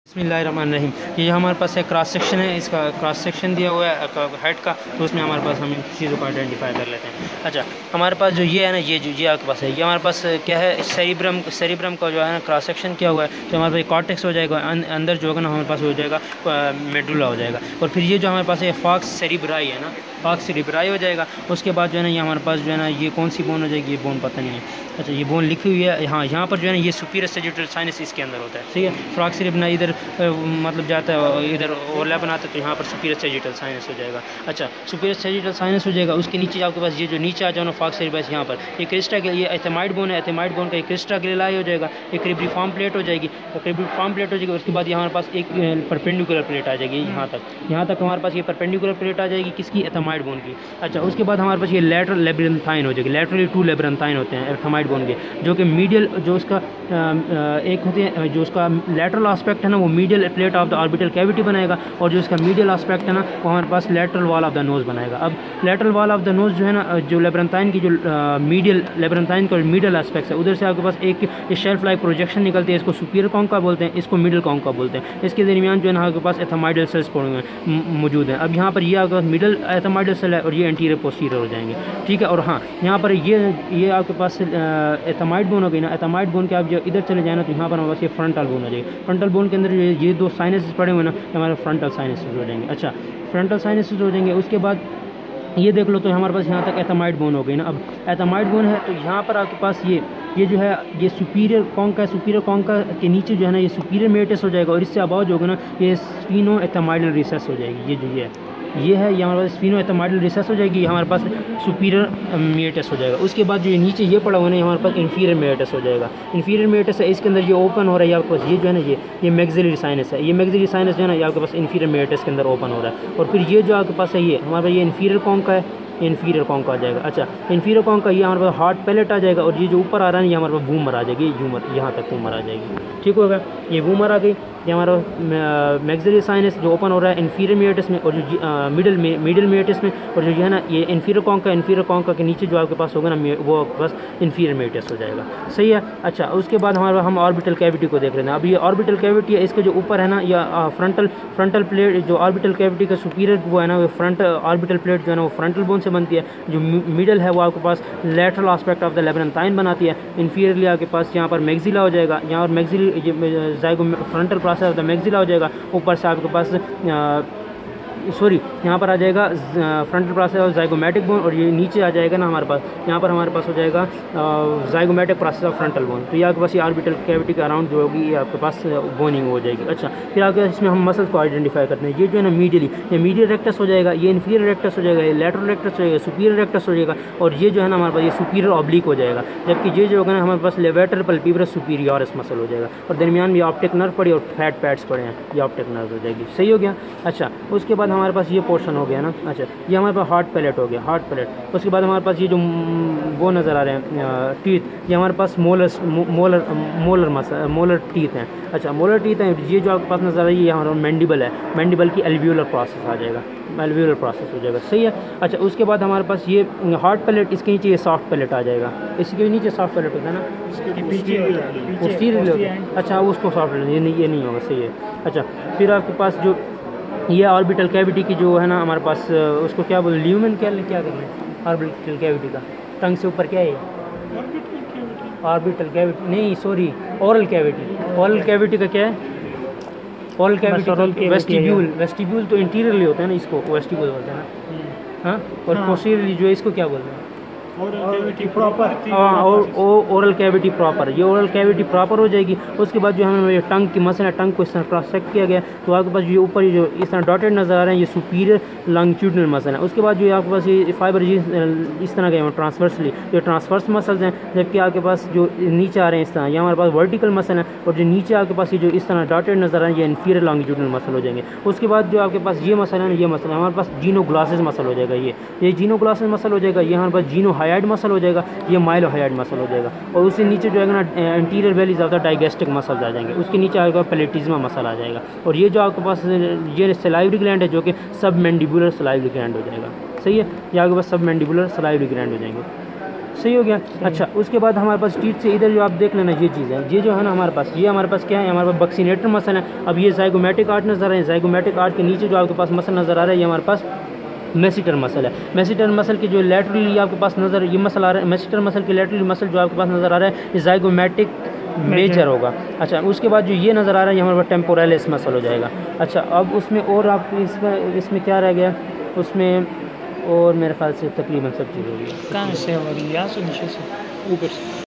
बिस्मिल्लाहिर्रहमानिर्रहीम। ये हमारे पास एक क्रॉस सेक्शन है, इसका क्रॉस सेक्शन दिया हुआ है हेड का, तो उसमें हमारे पास हम इन चीज़ों को आइडेंटिफाई कर लेते हैं। अच्छा, हमारे पास जो ये है ना, ये आपके पास है, ये हमारे पास क्या है, सेरिब्रम का जो है ना क्रॉस सेक्शन किया हुआ है, तो हमारे पास कॉर्टेक्स हो जाएगा, अंदर जो होगा ना हमारे पास हो जाएगा मेडुला हो जाएगा। और फिर ये जो हमारे पास है फॉक्स सेरिब्राई है ना, फॉक्स सेरिब्राई हो जाएगा। उसके बाद जो है ना ये हमारे पास जो है ना ये कौन सी बोन हो जाएगी, ये बोन पता नहीं है। अच्छा, ये बोन लिखी हुई है, हाँ यहाँ पर जो है ना ये सुपीरियर सैजिटल साइनस इसके अंदर होता है, ठीक है। फॉक्स सेरिब्राई इधर मतलब जाता है, इधर ओवरलैप बनाता है, तो यहाँ पर सुपीरियर सैजिटल साइनस हो जाएगा। अच्छा, सुपीरियर सैजिटल साइनस हो जाएगा। उसके नीचे आपके पास ये जो नीचे आ जाओ ना फॉक्स सेरिब्राई, यहाँ पर ये क्रिस्टा के ये एथेमाइड बोन है, एथेमाइड बोन का एक क्रिस्टा ग्रेलाई हो जाएगा, एक क्रिब्रिफॉर्म प्लेट हो जाएगी, क्रिब्रिफॉर्म प्लेट हो जाएगी। उसके बाद हमारे पास एक परपेंडिकुलर प्लेट आ जाएगी, यहाँ तक हमारे पास ये परपेंडिकुलर प्लेट आ जाएगी, किसकी, एथेमाइड बोन की। अच्छा, उसके बाद हमारे पास ये लैटरल लेब्रिंथाइन हो जाएगी, लैटरली टू लेब्रिंथाइन होते हैं एथेमाइड बोन के, जो कि मीडियल जो उसका एक होते हैं, जो उसका लैटरल एस्पेक्ट है ना वो medial plate of the orbital cavity बनाएगा, और जो इसका मीडियल एस्पेक्ट है ना वो हमारे पास lateral wall of the nose बनाएगा। अब lateral wall of the nose जो है ना, जो लेब्रिंथाइन की जो मीडियल लेब्रिंथाइन का मीडियल एस्पेक्ट है, उधर से आपके पास एक शेल्फ लाइक प्रोजेक्शन निकलती है, इसको सुपीरियर कॉन्का बोलते हैं, इसको मिडिल कॉन्का बोलते हैं। इसके दरमियान जो है ना आपके पास एथेमाइडल सेल्स मौजूद हैं। अब यहाँ पर ये आपके पास मिडिल एथेमाइडल सेल है और ये एंटीरियर पोस्टीरियर हो जाएंगे, ठीक है। और हाँ, यहाँ पर ये आपके पास एथेमाइड बोन हो गई ना, एथेमाइड बोन के आप जो इधर चले जाए ना, तो यहाँ पर हमारे पास ये फ्रंटल बोन हो जाएगी। फ्रंटल बोन के अंदर ये दो साइनसेस पड़े हुए ना, हमारे फ्रंटल साइनसेस हो जाएंगे। अच्छा, फ्रंटल साइनसेस हो जाएंगे। उसके बाद ये देख लो, तो हमारे पास यहाँ तक एथेमाइड बोन हो गई ना। अब एथेमाइड बोन है तो यहाँ पर आपके पास ये जो है ये सुपीरियर कॉन्का है, सुपीरियर कॉन्का के नीचे जो है ना ये सुपीरियर मेटिस हो जाएगा, और इससे अबाव जो होगा ना ये स्फीनो एथेमाइडल रिसेस हो जाएगी। ये जो ये हमारे पास स्फीनो एथेमाइडल रिसेस हो जाएगी, हमारे पास सुपीरियर मेटिस हो जाएगा। उसके बाद जो ये नीचे ये पड़ा हुआ है हमारे पास इंफीरियर मेटिस हो जाएगा। इंफीरियर मेटिस है, इसके अंदर ये ओपन हो रहा है आपके पास, ये जो है ना ये मैक्सिलरी साइनस है, ये मैक्सिलरी साइनस जो है ना ये आपके पास इंफीरियर मेटिस के अंदर ओपन हो रहा है। और फिर ये जो आपके पास है ये हमारे पास ये इंफीरियर कॉन्का है, इन्फीरियर कॉन्का आ जाएगा। अच्छा, इन्फीरियर कॉन्का ये हमारे पास हार्ट पैलेट आ जाएगा, और ये जो ऊपर आ रहा है ये हमारे पास वूमर आ जाएगी, यूमर यहाँ तक वूमर आ जाएगी, ठीक होगा। ये वूमर आ गई, ये हमारा मैक्सिलरी साइनस जो ओपन हो रहा है इन्फीरियर मेटिस में, और जो मिडिल मेटिस में, और जो है ना ये इन्फीरियर कॉन्का के नीचे जो आपके पास होगा ना वो आपके पास इन्फीरियर मेटिस हो जाएगा, सही है। अच्छा, उसके बाद हमारे हम ऑर्बिटल कैविटी को देख रहे हैं। अब ये ऑर्बिटल कैविटी है, इसके जो ऊपर है ना या फ्रंटल प्लेट, जो ऑर्बिटल कैविटी का सुपीरियर वो है ना वो फ्रंट ऑर्बिटल प्लेट जो है ना वो फ्रंटल बोन से बनती है। जो मिडल है वो आपके पास lateral aspect of the labyrinthine बनाती है। इन्फीरियरली आपके पास यहाँ पर मैक्सिला हो जाएगा, यहाँ पर maxillary frontal process of the maxilla हो जाएगा। ऊपर से आपके पास यहाँ पर आ जाएगा frontal process of zygomatic bone, और ये नीचे आ जाएगा ना हमारे पास, यहाँ पर हमारे पास हो जाएगा zygomatic process of frontal bone. तो ये आपके पास ये ऑर्बिटल कैविटी के अराउंड जो होगी ये आपके पास बोनिंग हो जाएगी। अच्छा, फिर आपके इसमें हम मसल्स को आइडेंटिफाई करते हैं। ये जो है ना मीडियली, ये मीडियल रेक्टस हो जाएगा, ये इन्फीरियर रेक्टस हो जाएगा, ये लैटरल रेक्टस हो जाएगा, सुपीरियर रेक्टस हो जाएगा, और ये जो है ना हमारे पास ये सुपीरियर ऑब्लिक हो जाएगा। जबकि ये जो होगा ना हमारे पास लेवेटर पल्पिब्रस सुपीरियरिस मसल हो जाएगा, और दरमियान में ऑप्टिक नर्व पड़ी और फैट पैड्स पड़े हैं, ये ऑप्टिक नर्व हो जाएगी, सही हो गया। अच्छा, उसके बाद हमारे पास ये पोर्शन हो गया ना। अच्छा, ये हमारे पास हार्ट पैलेट हो गया, हार्ट पैलेट। उसके बाद हमारे पास ये जो वो नज़र आ रहे हैं टीथ, ये हमारे पास मोलर टीथ हैं। अच्छा, मोलर टीथ हैं, ये जो आपके पास नज़र आ रही है ये हमारा मैंडिबल है, मैंडिबल की एल्वियोलर प्रोसेस आ जाएगा, एल्वियोलर प्रोसेस हो जाएगा, सही है। अच्छा, उसके बाद हमारे पास ये हार्ट पैलेट, इसके नीचे ये सॉफ्ट पैलेट आ जाएगा, इसके नीचे सॉफ्ट पैलेट होता है ना, पोस्टीरियर। अच्छा, उसको सॉफ्ट पैलेट ये नहीं होगा, सही है। अच्छा, फिर आपके पास जो ये ऑर्बिटल कैविटी की जो है ना हमारे पास उसको क्या बोलते हैं, ल्यूमेन क्या करना है ऑर्बिटल कैविटी का, टंग से ऊपर क्या है ऑर्बिटल कैविटी, नहीं sorry oral cavity. Oral cavity का क्या है, ओरल कैविटी वेस्टिब्यूल तो इंटीरियरली होता है ना, इसको वेस्टिब्यूल बोलते हैं ना, हाँ। और पोस्टीरियरली जो है इसको क्या बोलते हैं, ओरल कैविटी प्रॉपर। ये ओरल कैविटी प्रॉपर हो जाएगी। उसके बाद जो हमें ये टंग की मसल है, टंग को इस तरह क्रॉस सेक्ट किया गया, तो आपके पास ये ऊपर जो इस तरह डॉटेड नज़र आ रहे हैं ये सुपीरियर लॉन्गिट्यूडिनल मसल है। उसके बाद जो आपके पास ये फाइबर इस तरह के ट्रांसवर्सली जो ट्रांसवर्स मसल्स हैं, जबकि आपके पास जो नीचे आ रहे हैं इस तरह, ये हमारे पास वर्टिकल मसल है, और जो नीचे आपके पास ये जो इस तरह डॉटेड नज़र आ रहे हैं ये इन्फीरियर लॉन्गिट्यूडिनल मसल हो जाएंगे। उसके बाद जो आपके पास ये मसल है ना, ये मसल हमारे पास जीनोग्लासिस मसल हो जाएगा, ये जीनोग्लासिस मसल हो जाएगा, ये हमारे पास जीनोहायोइड मसल हो जाएगा, ये माइलोहायोइड मसल हो जाएगा। और उसके नीचे जो है ना anterior bellies of the digastric muscles आ जाएंगे, उसके नीचे आएगा पैलेटिज्मा मसल आ जाएगा। और ये जो आपके पास ये सलाइवरी ग्लैंड है जो कि सब मैंडिबुलर सलाइवरी ग्लैंड हो जाएगा, सही है। ये आपके पास सब मैंडिबुलर सलाइवरी ग्लैंड हो जाएंगे। सही हो गया। अच्छा, उसके बाद हमारे पास टीथ से इधर जो आप देख लेना ये चीज़ है, ये जो है ना हमारे पास, ये हमारे पास क्या है, हमारे पास बक्सीनेटर मसल है। अब ये ज़ाइगोमेटिक आर्ट नज़र आ रहे हैं, ज़ाइगोमेटिक आर्ट के नीचे जो आपके पास मसल नज़र आ रहा है ये हमारे पास मेसिटर मसल है। मेसिटर मसल की जो लेटरली आपके पास नज़र ये मसल आ रहा है, मेसिटर मसल की लेटरली मसल जो आपके पास नज़र आ रहा है ये ज़ाइगोमेटिक मेजर होगा। अच्छा, उसके बाद जो ये नज़र आ रहा है ये हमारे पास टेम्पोरलिस मसल हो जाएगा। अच्छा, अब उसमें और आप इसमें क्या रह गया, उसमें और मेरे ख्याल से तकरीबन सब चीज़ हो गई। कहाँ से हो रही है? ऊपर से।